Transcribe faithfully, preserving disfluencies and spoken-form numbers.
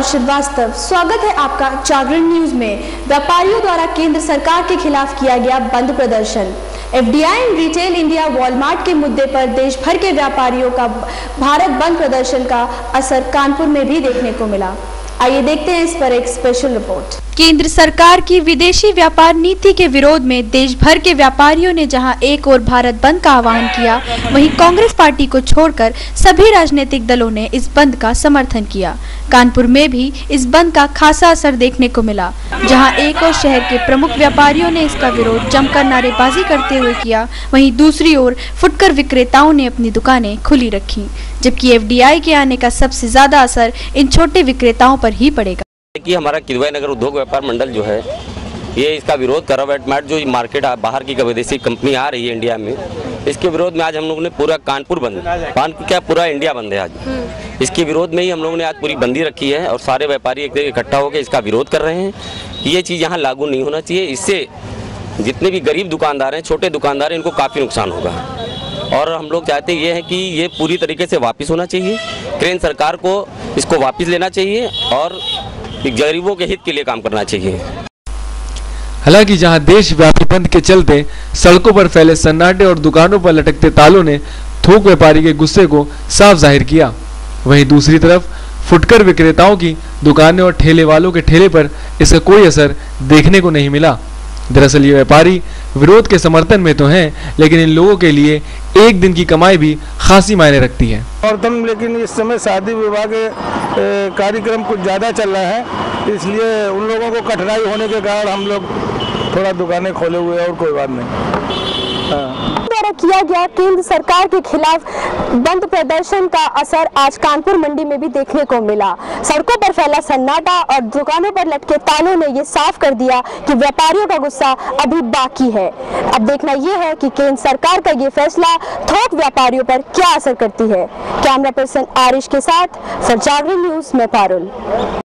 श्रीवास्तव, स्वागत है आपका जागरण न्यूज में। व्यापारियों द्वारा केंद्र सरकार के खिलाफ किया गया बंद प्रदर्शन। FDI and retail India Walmart के मुद्दे पर देश भर के व्यापारियों का भारत बंद प्रदर्शन का असर कानपुर में भी देखने को मिला। आइए देखते हैं इस पर एक स्पेशल रिपोर्ट। केंद्र सरकार की विदेशी व्यापार नीति के विरोध में देश भर के व्यापारियों ने जहां एक ओर भारत बंद का आह्वान किया, वहीं कांग्रेस पार्टी को छोड़कर सभी राजनीतिक दलों ने इस बंद का समर्थन किया। कानपुर में भी इस बंद का खासा असर देखने को मिला, जहां एक ओर शहर के प्रमुख व्यापारियों ने इसका विरोध जमकर नारेबाजी करते हुए किया, वहीं दूसरी ओर फुटकर विक्रेताओं ने अपनी दुकानें खुली रखी, जबकि एफडीआई के आने का सबसे ज्यादा असर इन छोटे विक्रेताओं पर ही पड़ेगा। कि हमारा किदवई नगर उद्योग व्यापार मंडल जो है, ये इसका विरोध कर रहा है। वेटमैट जो मार्केट बाहर की विदेशी कंपनी आ रही है इंडिया में, इसके विरोध में आज हम लोगों ने पूरा कानपुर बंद, कानपुर क्या पूरा इंडिया बंद है आज। इसके विरोध में ही हम लोगों ने आज पूरी बंदी रखी है और सारे व्यापारी एक जगह इकट्ठा होकर इसका विरोध कर रहे हैं कि ये चीज़ यहाँ लागू नहीं होना चाहिए। इससे जितने भी गरीब दुकानदार हैं, छोटे दुकानदार हैं, इनको काफ़ी नुकसान होगा। और हम लोग चाहते ये हैं कि ये पूरी तरीके से वापस होना चाहिए। केंद्र सरकार को इसको वापस लेना चाहिए और गरीबों के हित के लिए काम करना चाहिए। हालांकि जहां देशव्यापी बंद के चलते सड़कों पर फैले सन्नाटे और दुकानों पर लटकते तालों ने थोक व्यापारी के गुस्से को साफ जाहिर किया, वहीं दूसरी तरफ फुटकर विक्रेताओं की दुकानें और ठेले वालों के ठेले पर इसका कोई असर देखने को नहीं मिला। दरअसल ये व्यापारी विरोध के समर्थन में तो हैं, लेकिन इन लोगों के लिए एक दिन की कमाई भी खासी मायने रखती है। लेकिन इस समय शादी विवाह के कार्यक्रम कुछ ज़्यादा चल रहा है, इसलिए उन लोगों को कठिनाई होने के कारण हम लोग थोड़ा दुकानें खोले हुए हैं और कोई बात नहीं। हाँ। द्वारा किया गया केंद्र सरकार के खिलाफ बंद प्रदर्शन का असर आज कानपुर मंडी में भी देखने को मिला। सड़कों पर फैला सन्नाटा और दुकानों पर लटके तालों ने ये साफ कर दिया कि व्यापारियों का गुस्सा अभी बाकी है। अब देखना यह है कि केंद्र सरकार का ये फैसला थोक व्यापारियों पर क्या असर करती है। कैमरा पर्सन आरिश के साथ फॉर जागरण न्यूज में पारुल।